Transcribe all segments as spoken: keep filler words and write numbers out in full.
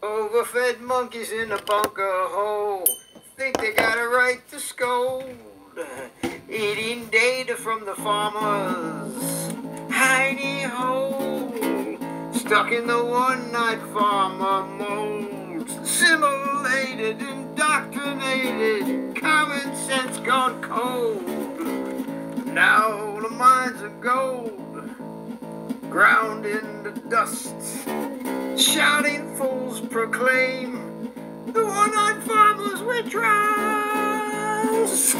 Overfed monkeys in a bunker hole think they got a right to scold. Eating data from the farmers' hiney hole. Stuck in the one-night farmer mold. Assimilated, indoctrinated, common sense gone cold. Now the mines of gold ground in the dust. Shouting fools proclaim the one-eyed farmers we trust.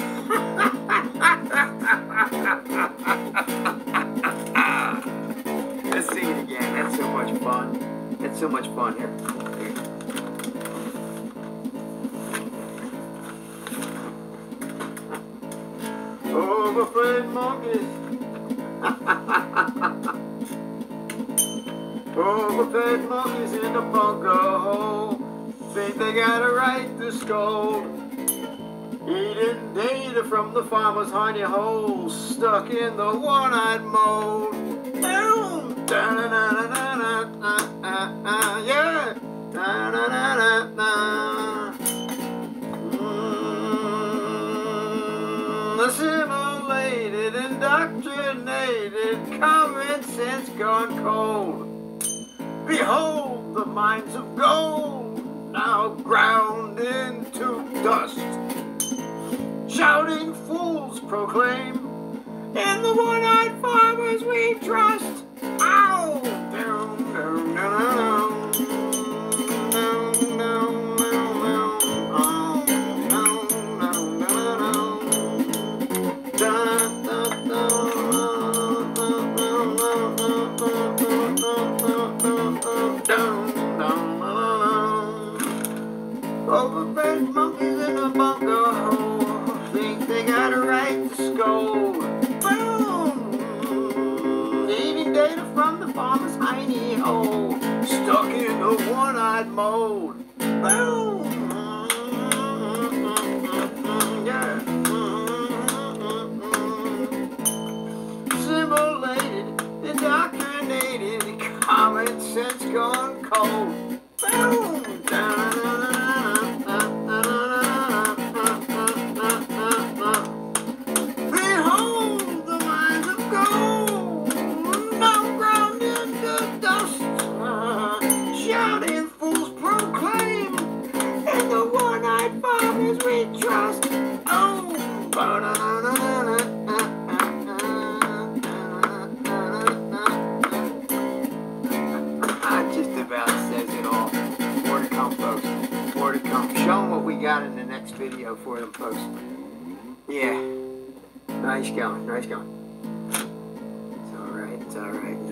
Let's sing it again. That's so much fun. That's so much fun here. Overfed monkeys. Overfed monkeys in the bunker hole think they got a right to scold. Eating data from the farmer's honey hole, stuck in the one-eyed mold. Boom! Da-na-na-na-na-na-na-na, yeah! Da-na-na-na-na. Mm, assimilated, indoctrinated, common sense gone cold. Behold the mines of gold, now ground into dust. Shouting fools proclaim, in the one-eyed farmers we trust. Ow! Down, down, down, down, down, overfed monkeys in a bunker hole think they got a right to scold. Boom! Eating data from the farmer's hiney hole, stuck in a one-eyed mold. Boom! Yeah. Simulated, indoctrinated, common sense gone cold. Boom! Shouting fools proclaim, and the one-eyed farmers we trust. Oh, that just about says it all. More to come, folks. More to come. Show them what we got in the next video for them, folks. Yeah. Nice going. Nice going. It's all right. It's all right.